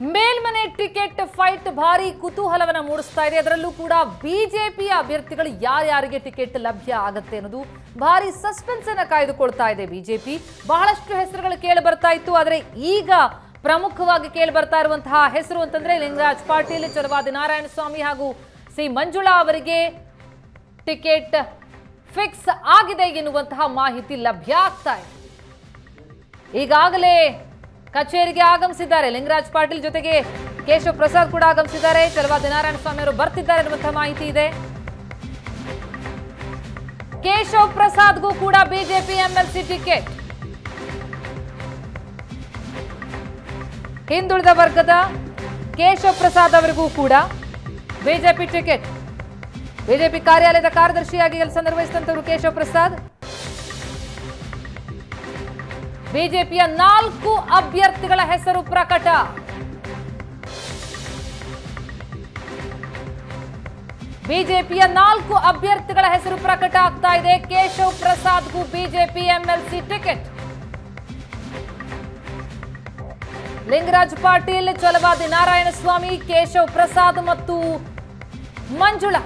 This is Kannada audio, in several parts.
ಮೇಲ್ಮನೆ ಟಿಕೆಟ್ ಫೈಟ್ ಭಾರಿ ಕುತೂಹಲವನ್ನ ಮೂಡಿಸ್ತಾ ಇದೆ. ಅದರಲ್ಲೂ ಕೂಡ ಬಿಜೆಪಿ ಅಭ್ಯರ್ಥಿಗಳು ಯಾರ್ಯಾರಿಗೆ ಟಿಕೆಟ್ ಲಭ್ಯ ಆಗುತ್ತೆ ಅನ್ನೋದು ಭಾರಿ ಸಸ್ಪೆನ್ಸ್ ಅನ್ನ ಕಾಯ್ದುಕೊಳ್ತಾ ಇದೆ. ಬಿಜೆಪಿ ಬಹಳಷ್ಟು ಹೆಸರುಗಳು ಕೇಳಿ ಬರ್ತಾ ಇತ್ತು. ಆದರೆ ಈಗ ಪ್ರಮುಖವಾಗಿ ಕೇಳಿ ಬರ್ತಾ ಇರುವಂತಹ ಹೆಸರು ಅಂತಂದ್ರೆ ಲಿಂಗರಾಜ್ ಪಾಟೀಲ್, ಚಲವಾದಿ ನಾರಾಯಣಸ್ವಾಮಿ ಹಾಗೂ ಸಿ ಮಂಜುಳಾ ಅವರಿಗೆ ಟಿಕೆಟ್ ಫಿಕ್ಸ್ ಆಗಿದೆ ಎನ್ನುವಂತಹ ಮಾಹಿತಿ ಲಭ್ಯ ಆಗ್ತಾ ಇದೆ. ಈಗಾಗಲೇ ಕಚೇರಿಗೆ ಆಗಮಿಸಿದ್ದಾರೆ ಲಿಂಗರಾಜ್ ಪಾಟೀಲ್, ಜೊತೆಗೆ ಕೇಶವ್ ಪ್ರಸಾದ್ ಕೂಡ ಆಗಮಿಸಿದ್ದಾರೆ. ಚಲವಾದಿ ನಾರಾಯಣಸ್ವಾಮಿ ಅವರು ಬರ್ತಿದ್ದಾರೆ ಎನ್ನುವಂತಹ ಮಾಹಿತಿ ಇದೆ. ಕೇಶವ್ ಪ್ರಸಾದ್ಗೂ ಕೂಡ ಬಿಜೆಪಿ ಎಂಎಲ್ಸಿ ಟಿಕೆಟ್. ಹಿಂದುಳಿದ ವರ್ಗದ ಕೇಶವ್ ಪ್ರಸಾದ್ ಅವರಿಗೂ ಕೂಡ ಬಿಜೆಪಿ ಟಿಕೆಟ್. ಬಿಜೆಪಿ ಕಾರ್ಯಾಲಯದ ಕಾರ್ಯದರ್ಶಿಯಾಗಿ ಕೆಲಸ ನಿರ್ವಹಿಸಿದಂತವರು ಕೇಶವ್ ಪ್ರಸಾದ್. ಬಿಜೆಪಿಯ 4 ಅಭ್ಯರ್ಥಿಗಳ ಹೆಸರು ಪ್ರಕಟ. ಬಿಜೆಪಿಯ 4 ಅಭ್ಯರ್ಥಿಗಳ ಹೆಸರು ಪ್ರಕಟ ಆಗ್ತಾ ಇದೆ. ಕೇಶವ್ ಪ್ರಸಾದ್ಗೂ BJP MLC ticket. Lingaraj Patil, Chalavadi Narayanaswamy, Keshav Prasad ಮತ್ತು ಮಂಜುಳಾ.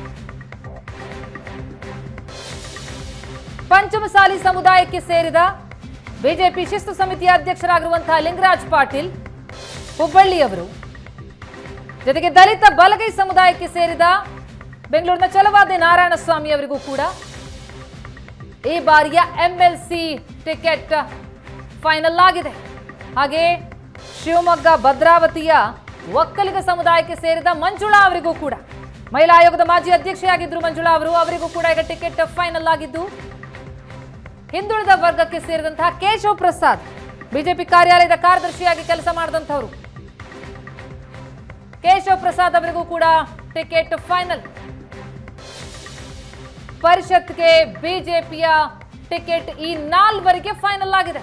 ಪಂಚಮಸಾಲಿ ಸಮುದಾಯಕ್ಕೆ ಸೇರಿದ ಬಿಜೆಪಿ ಶಿಸ್ತು ಸಮಿತಿಯ ಅಧ್ಯಕ್ಷರಾಗಿರುವಂತಹ ಲಿಂಗರಾಜ್ ಪಾಟೀಲ್ ಹುಬ್ಬಳ್ಳಿಯವರು, ಜೊತೆಗೆ ದಲಿತ ಬಲಗೈ ಸಮುದಾಯಕ್ಕೆ ಸೇರಿದ ಬೆಂಗಳೂರಿನ ಚಲವಾದಿ ನಾರಾಯಣಸ್ವಾಮಿ ಅವರಿಗೂ ಕೂಡ ಈ ಬಾರಿಯ ಎಂಎಲ್ಸಿ ಟಿಕೆಟ್ ಫೈನಲ್ ಆಗಿದೆ. ಹಾಗೆ ಶಿವಮೊಗ್ಗ ಭದ್ರಾವತಿಯ ಒಕ್ಕಲಿಗ ಸಮುದಾಯಕ್ಕೆ ಸೇರಿದ ಮಂಜುಳಾ ಅವರಿಗೂ ಕೂಡ, ಮಹಿಳಾ ಆಯೋಗದ ಮಾಜಿ ಅಧ್ಯಕ್ಷೆಯಾಗಿದ್ರು ಮಂಜುಳಾ ಅವರಿಗೂ ಕೂಡ ಈಗ ಟಿಕೆಟ್ ಫೈನಲ್ ಆಗಿದ್ದು, ಹಿಂದುಳಿದ ವರ್ಗಕ್ಕೆ ಸೇರಿದಂತಹ ಕೇಶವ್ ಪ್ರಸಾದ್ ಬಿಜೆಪಿ ಕಾರ್ಯಾಲಯದ ಕಾರ್ಯದರ್ಶಿಯಾಗಿ ಕೆಲಸ ಮಾಡಿದಂಥವರು, ಕೇಶವ್ ಪ್ರಸಾದ್ ಅವರಿಗೂ ಕೂಡ ಟಿಕೆಟ್ ಫೈನಲ್. ಪರಿಷತ್ಗೆ ಬಿಜೆಪಿಯ ಟಿಕೆಟ್ ಈ 4ವರಿಗೆ ಫೈನಲ್ ಆಗಿದೆ.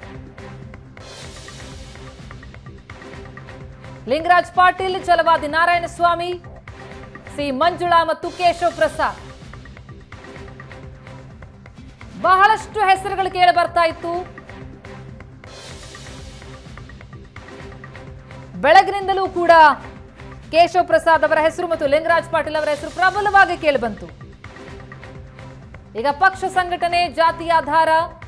ಲಿಂಗರಾಜ್ ಪಾಟೀಲ್, ಚಲವಾದಿ ನಾರಾಯಣಸ್ವಾಮಿ, ಸಿ ಮಂಜುಳಾ ಮತ್ತು ಕೇಶವ್ ಪ್ರಸಾದ್. ಬಹಳಷ್ಟು ಹೆಸರುಗಳು ಕೇಳಿ ಬರ್ತಾ ಇತ್ತು. ಬೆಳಗಿನಿಂದಲೂ ಕೂಡ ಕೇಶವ್ ಪ್ರಸಾದ್ ಅವರ ಹೆಸರು ಮತ್ತು ಲಿಂಗರಾಜ್ ಪಾಟೀಲ್ ಅವರ ಹೆಸರು ಪ್ರಬಲವಾಗಿ ಕೇಳಿಬಂತು. ಈಗ ಪಕ್ಷ ಸಂಘಟನೆ, ಜಾತಿ ಆಧಾರ,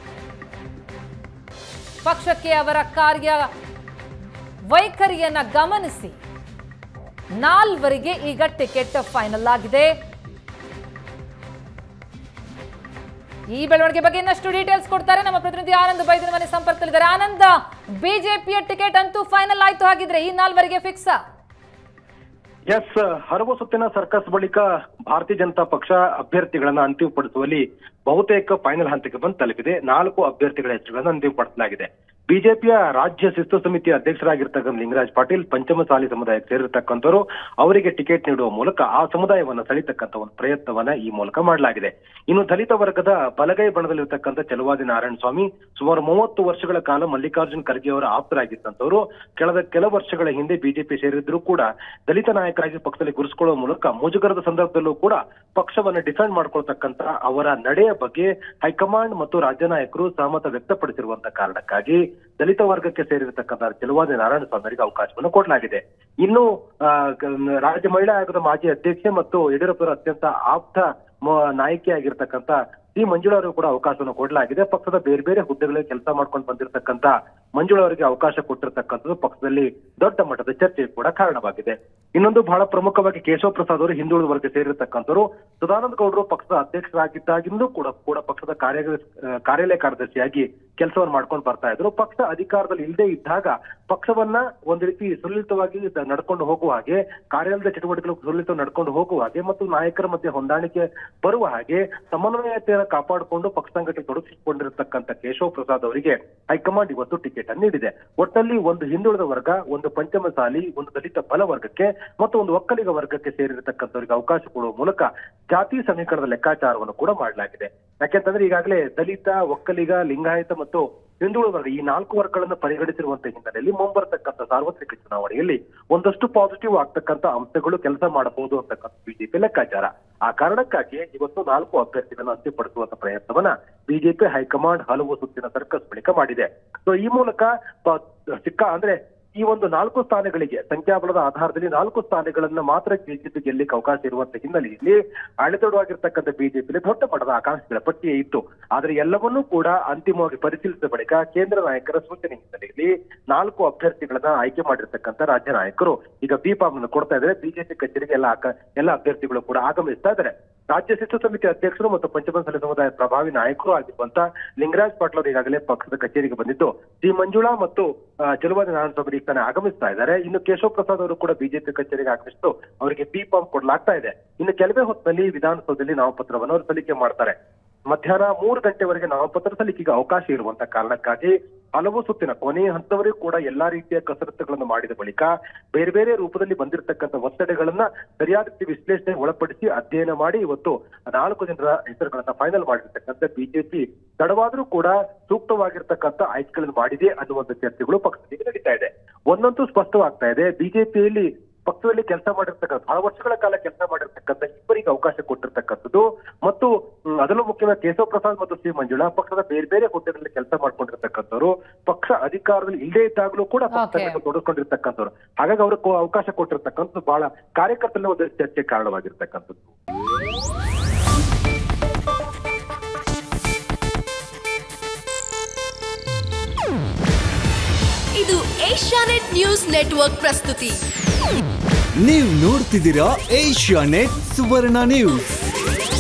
ಪಕ್ಷಕ್ಕೆ ಅವರ ಕಾರ್ಯ ವೈಖರಿಯನ್ನ ಗಮನಿಸಿ 4ವರಿಗೆ ಈಗ ಟಿಕೆಟ್ ಫೈನಲ್ ಆಗಿದೆ. ಈ ಬೆಳವಣಿಗೆ ಬಗ್ಗೆ ಇನ್ನಷ್ಟು ಡೀಟೇಲ್ಸ್ ಕೊಡ್ತಾರೆ ನಮ್ಮ ಪ್ರತಿನಿಧಿ ಆನಂದ್ ಬೈದಿನ ಮನೆ ಸಂಪರ್ಕದಲ್ಲಿದ್ದಾರೆ. ಆನಂದ್, ಬಿಜೆಪಿಯ ಟಿಕೆಟ್ ಅಂತೂ ಫೈನಲ್ ಆಯ್ತು, ಹಾಗಿದ್ರೆ ಈ 4ವರಿಗೆ ಫಿಕ್ಸ್? ಎಸ್, ಹಲವು ಸುತ್ತಿನ ಸರ್ಕಸ್ ಬಳಿಕ ಭಾರತೀಯ ಜನತಾ ಪಕ್ಷ ಅಭ್ಯರ್ಥಿಗಳನ್ನ ಅಂತಿಮಪಡಿಸುವಲ್ಲಿ ಬಹುತೇಕ ಫೈನಲ್ ಹಂತಕ್ಕೆ ಬಂದು ತಲುಪಿದೆ. 4 ಅಭ್ಯರ್ಥಿಗಳ ಹೆಸರುಗಳನ್ನು ಅಂತಿಮಪಡಿಸಲಾಗಿದೆ. ಬಿಜೆಪಿಯ ರಾಜ್ಯ ಶಿಸ್ತು ಸಮಿತಿಯ ಅಧ್ಯಕ್ಷರಾಗಿರ್ತಕ್ಕಂಥ ಲಿಂಗರಾಜ್ ಪಾಟೀಲ್ ಪಂಚಮಸಾಲಿ ಸಮುದಾಯಕ್ಕೆ ಸೇರಿರ್ತಕ್ಕಂಥವರು, ಅವರಿಗೆ ಟಿಕೆಟ್ ನೀಡುವ ಮೂಲಕ ಆ ಸಮುದಾಯವನ್ನ ಸೆಳೆತಕ್ಕಂಥ ಒಂದು ಪ್ರಯತ್ನವನ್ನ ಈ ಮೂಲಕ ಮಾಡಲಾಗಿದೆ. ಇನ್ನು ದಲಿತ ವರ್ಗದ ಬಲಗೈ ಬಣದಲ್ಲಿರ್ತಕ್ಕಂಥ ಚಲವಾದಿ ನಾರಾಯಣಸ್ವಾಮಿ ಸುಮಾರು 30 ವರ್ಷಗಳ ಕಾಲ ಮಲ್ಲಿಕಾರ್ಜುನ್ ಖರ್ಗೆ ಅವರ ಆಪ್ತರಾಗಿದ್ದಂಥವರು ಕಳೆದ ಕೆಲ ವರ್ಷಗಳ ಹಿಂದೆ ಬಿಜೆಪಿ ಸೇರಿದ್ರು ಕೂಡ ದಲಿತ ನಾಯಕರಾಗಿ ಪಕ್ಷದಲ್ಲಿ ಗುರುಸ್ಕೊಳ್ಳುವ ಮೂಲಕ ಮುಜುಗರದ ಸಂದರ್ಭದಲ್ಲೂ ಕೂಡ ಪಕ್ಷವನ್ನ ಡಿಫೆಂಡ್ ಮಾಡ್ಕೊಳ್ತಕ್ಕಂಥ ಅವರ ನಡೆಯ ಬಗ್ಗೆ ಹೈಕಮಾಂಡ್ ಮತ್ತು ರಾಜ್ಯ ನಾಯಕರು ಸಹಮತ ವ್ಯಕ್ತಪಡಿಸಿರುವಂತ ಕಾರಣಕ್ಕಾಗಿ ದಲಿತ ವರ್ಗಕ್ಕೆ ಸೇರಿರತಕ್ಕಂಥ ಚಲವಾದಿ ನಾರಾಯಣಸ್ವಾಮಿ ಅವರಿಗೆ ಅವಕಾಶವನ್ನು ಕೊಡಲಾಗಿದೆ. ಇನ್ನು ರಾಜ್ಯ ಮಹಿಳಾ ಆಯೋಗದ ಮಾಜಿ ಅಧ್ಯಕ್ಷೆ ಮತ್ತು ಯಡಿಯೂರಪ್ಪರ ಅತ್ಯಂತ ಆಪ್ತ ನಾಯಕಿಯಾಗಿರ್ತಕ್ಕಂಥ ಸಿ ಮಂಜುಳಾ ಅವರಿಗೂ ಕೂಡ ಅವಕಾಶವನ್ನು ಕೊಡಲಾಗಿದೆ. ಪಕ್ಷದ ಬೇರೆ ಬೇರೆ ಹುದ್ದೆಗಳಲ್ಲಿ ಕೆಲಸ ಮಾಡ್ಕೊಂಡು ಬಂದಿರತಕ್ಕಂಥ ಮಂಜುಳಾ ಅವರಿಗೆ ಅವಕಾಶ ಕೊಟ್ಟಿರ್ತಕ್ಕಂಥದ್ದು ಪಕ್ಷದಲ್ಲಿ ದೊಡ್ಡ ಮಟ್ಟದ ಚರ್ಚೆಗೆ ಕೂಡ ಕಾರಣವಾಗಿದೆ. ಇನ್ನೊಂದು ಬಹಳ ಪ್ರಮುಖವಾಗಿ ಕೇಶವ್ ಪ್ರಸಾದ್ ಅವರು ಹಿಂದುಳಿದ ವರ್ಗ ಸೇರಿರತಕ್ಕಂಥವರು ಸದಾನಂದ ಗೌಡರು ಪಕ್ಷದ ಅಧ್ಯಕ್ಷರಾಗಿದ್ದಾಗಿಂದೂ ಕೂಡ ಪಕ್ಷದ ಕಾರ್ಯಾಲಯ ಕಾರ್ಯದರ್ಶಿಯಾಗಿ ಕೆಲಸವನ್ನು ಮಾಡ್ಕೊಂಡು ಬರ್ತಾ ಇದ್ರು. ಪಕ್ಷ ಅಧಿಕಾರದಲ್ಲಿ ಇಲ್ಲದೆ ಇದ್ದಾಗ ಪಕ್ಷವನ್ನ ಒಂದು ರೀತಿ ಸುಲಲಿತವಾಗಿ ನಡ್ಕೊಂಡು ಹೋಗುವ ಹಾಗೆ, ಕಾರ್ಯಾಲಯದ ಚಟುವಟಿಕೆಗಳು ಸುಲಲಿತ ನಡ್ಕೊಂಡು ಹೋಗುವ ಹಾಗೆ ಮತ್ತು ನಾಯಕರ ಮಧ್ಯೆ ಹೊಂದಾಣಿಕೆ ಬರುವ ಹಾಗೆ ಸಮನ್ವಯತೆಯನ್ನು ಕಾಪಾಡಿಕೊಂಡು ಪಕ್ಷ ಸಂಘಟನೆ ತೊಡಗಿಸಿಕೊಂಡಿರತಕ್ಕಂಥ ಕೇಶವ್ ಪ್ರಸಾದ್ ಅವರಿಗೆ ಹೈಕಮಾಂಡ್ ಇವತ್ತು ಟಿಕೆಟ್ ಅನ್ನು ನೀಡಿದೆ. ಒಟ್ಟಲ್ಲಿ ಒಂದು ಹಿಂದುಳಿದ ವರ್ಗ, ಒಂದು ಪಂಚಮಸಾಲಿ, ಒಂದು ದಲಿತ ಬಲ ವರ್ಗಕ್ಕೆ ಮತ್ತು ಒಂದು ಒಕ್ಕಲಿಗ ವರ್ಗಕ್ಕೆ ಸೇರಿರತಕ್ಕಂಥವರಿಗೆ ಅವಕಾಶ ಕೊಡುವ ಮೂಲಕ ಜಾತಿ ಸಮೀಕರಣದ ಲೆಕ್ಕಾಚಾರವನ್ನು ಕೂಡ ಮಾಡಲಾಗಿದೆ. ಯಾಕೆಂತಂದ್ರೆ ಈಗಾಗಲೇ ದಲಿತ, ಒಕ್ಕಲಿಗ, ಲಿಂಗಾಯತ ಮತ್ತು ಹಿಂದುಳಿದ ವರ್ಗ ಈ 4 ವರ್ಗಗಳನ್ನು ಪರಿಗಣಿಸಿರುವಂತಹ ಹಿನ್ನೆಲೆಯಲ್ಲಿ ಮುಂಬರತಕ್ಕಂಥ ಸಾರ್ವತ್ರಿಕ ಚುನಾವಣೆಯಲ್ಲಿ ಒಂದಷ್ಟು ಪಾಸಿಟಿವ್ ಆಗ್ತಕ್ಕಂಥ ಅಂಶಗಳು ಕೆಲಸ ಮಾಡಬಹುದು ಅಂತಕ್ಕಂಥ ಬಿಜೆಪಿ ಲೆಕ್ಕಾಚಾರ. ಆ ಕಾರಣಕ್ಕಾಗಿ ಇವತ್ತು 4 ಅಭ್ಯರ್ಥಿಗಳನ್ನು ಅಂತಿಮಪಡಿಸುವಂತ ಪ್ರಯತ್ನವನ್ನ ಬಿಜೆಪಿ ಹೈಕಮಾಂಡ್ ಹಲವು ಸುತ್ತಿನ ಸರ್ಕಸ್ ಬಳಿಕ ಮಾಡಿದೆ. ಸೊ ಈ ಮೂಲಕ ಈ ಒಂದು 4 ಸ್ಥಾನಗಳಿಗೆ ಸಂಖ್ಯಾಬಲದ ಆಧಾರದಲ್ಲಿ 4 ಸ್ಥಾನಗಳನ್ನ ಮಾತ್ರ ಬಿಜೆಪಿ ಗೆಲ್ಲಿಕ್ಕೆ ಅವಕಾಶ ಇರುವಂತ ಹಿನ್ನೆಲೆಯಲ್ಲಿ ಅಳೆತೊಡವಾಗಿರ್ತಕ್ಕಂಥ ಬಿಜೆಪಿಯಲ್ಲಿ ದೊಡ್ಡ ಮಟ್ಟದ ಆಕಾಂಕ್ಷಿಗಳ ಪಟ್ಟಿಯೇ ಇತ್ತು. ಆದ್ರೆ ಎಲ್ಲವನ್ನೂ ಕೂಡ ಅಂತಿಮವಾಗಿ ಪರಿಶೀಲಿಸಿದ ಬಳಿಕ ಕೇಂದ್ರ ನಾಯಕರ ಸೂಚನೆ ಹಿನ್ನೆಲೆಯಲ್ಲಿ 4 ಅಭ್ಯರ್ಥಿಗಳನ್ನ ಆಯ್ಕೆ ಮಾಡಿರ್ತಕ್ಕಂಥ ರಾಜ್ಯ ನಾಯಕರು ಈಗ ಬಿಫಾರ್ಮ್ ಅನ್ನು ಕೊಡ್ತಾ ಇದ್ದಾರೆ. ಬಿಜೆಪಿ ಕಚೇರಿಗೆ ಎಲ್ಲ ಅಭ್ಯರ್ಥಿಗಳು ಕೂಡ ಆಗಮಿಸ್ತಾ ಇದ್ದಾರೆ. ರಾಜ್ಯ ಶಿಸ್ತು ಸಮಿತಿ ಅಧ್ಯಕ್ಷರು ಮತ್ತು ಪಂಚಮಸಾಲಿ ಸಮುದಾಯ ಪ್ರಭಾವಿ ನಾಯಕರು ಆಗಿರುವಂತ ಲಿಂಗರಾಜ್ ಪಾಟೀಲ್ ಅವರು ಈಗಾಗಲೇ ಪಕ್ಷದ ಕಚೇರಿಗೆ ಬಂದಿದ್ದು, ಸಿ ಮಂಜುಳಾ ಮತ್ತು ಚಲುವಾದಿ ನಾರಾಯಣಸ್ವಾಮಿ ಈಗ ತಾನೇ ಆಗಮಿಸ್ತಾ ಇದ್ದಾರೆ. ಇನ್ನು ಕೇಶವ ಪ್ರಸಾದ್ ಅವರು ಕೂಡ ಬಿಜೆಪಿ ಕಚೇರಿಗೆ ಆಗಮಿಸಿದ್ದು ಅವರಿಗೆ ಬಿ ಫಾರ್ಮ್ ಕೊಡಲಾಗ್ತಾ ಇದೆ. ಇನ್ನು ಕೆಲವೇ ಹೊತ್ತಿನಲ್ಲಿ ವಿಧಾನಸೌಧದಲ್ಲಿ ನಾಮಪತ್ರವನ್ನು ಅವರು ಸಲ್ಲಿಕೆ ಮಾಡ್ತಾರೆ. ಮಧ್ಯಾಹ್ನ 3 ಗಂಟೆವರೆಗೆ ನಾಮಪತ್ರ ಸಲ್ಲಿಕೆಗೆ ಅವಕಾಶ ಇರುವಂತ ಕಾರಣಕ್ಕಾಗಿ ಹಲವು ಸುತ್ತಿನ ಕೊನೆಯ ಹಂತವರೆಗೂ ಕೂಡ ಎಲ್ಲಾ ರೀತಿಯ ಕಸರತ್ತುಗಳನ್ನು ಮಾಡಿದ ಬಳಿಕ ಬೇರೆ ಬೇರೆ ರೂಪದಲ್ಲಿ ಬಂದಿರತಕ್ಕಂಥ ಒತ್ತಡಗಳನ್ನ ಸರಿಯಾದ ರೀತಿ ವಿಶ್ಲೇಷಣೆ ಒಳಪಡಿಸಿ ಅಧ್ಯಯನ ಮಾಡಿ ಇವತ್ತು 4 ಜನರ ಹೆಸರುಗಳನ್ನ ಫೈನಲ್ ಮಾಡಿರ್ತಕ್ಕಂಥ ಬಿಜೆಪಿ ತಡವಾದ್ರೂ ಕೂಡ ಸೂಕ್ತವಾಗಿರ್ತಕ್ಕಂಥ ಆಯ್ಕೆಗಳನ್ನು ಮಾಡಿದೆ ಅನ್ನುವಂಥ ಚರ್ಚೆಗಳು ಪಕ್ಷದಲ್ಲಿ ನಡೀತಾ ಇದೆ. ಒಂದಂತೂ ಸ್ಪಷ್ಟವಾಗ್ತಾ ಇದೆ, ಬಿಜೆಪಿಯಲ್ಲಿ ಪಕ್ಷದಲ್ಲಿ ಕೆಲಸ ಮಾಡಿರ್ತಕ್ಕಂಥ ಬಹಳ ವರ್ಷಗಳ ಕಾಲ ಕೆಲಸ ಮಾಡಿರ್ತಕ್ಕಂಥ ಇಬ್ಬರಿಗೆ ಅವಕಾಶ ಕೊಟ್ಟಿರ್ತಕ್ಕಂಥದ್ದು ಮತ್ತು ಅದರಲ್ಲೂ ಮುಖ್ಯವಾಗಿ ಕೇಶವ ಪ್ರಸಾದ್ ಮತ್ತು ಸಿ ಮಂಜುಳಾ ಪಕ್ಷದ ಬೇರೆ ಬೇರೆ ಹುದ್ದೆಗಳಲ್ಲಿ ಕೆಲಸ ಮಾಡ್ಕೊಂಡಿರ್ತಕ್ಕಂಥವ್ರು, ಪಕ್ಷ ಅಧಿಕಾರದಲ್ಲಿ ಇಲ್ಲದೇ ಇದ್ದಾಗಲೂ ಕೂಡ ಪಕ್ಷದಲ್ಲಿ ತೊಡಗಿಕೊಂಡಿರ್ತಕ್ಕಂಥವ್ರು. ಹಾಗಾಗಿ ಅವ್ರಿಗೆ ಅವಕಾಶ ಕೊಟ್ಟಿರ್ತಕ್ಕಂಥದ್ದು ಬಹಳ ಕಾರ್ಯಕರ್ತರಲ್ಲಿ ಒಂದು ಚರ್ಚೆ ಕಾರಣವಾಗಿರ್ತಕ್ಕಂಥದ್ದು. ಇದು ಏಷ್ಯಾನೆಟ್ ನ್ಯೂಸ್ ನೆಟ್ವರ್ಕ್ ಪ್ರಸ್ತುತಿ. ನೀವು ನೋಡ್ತಿದ್ದೀರಾ ಏಷ್ಯಾನೆಟ್ ಸುವರ್ಣ ನ್ಯೂಸ್.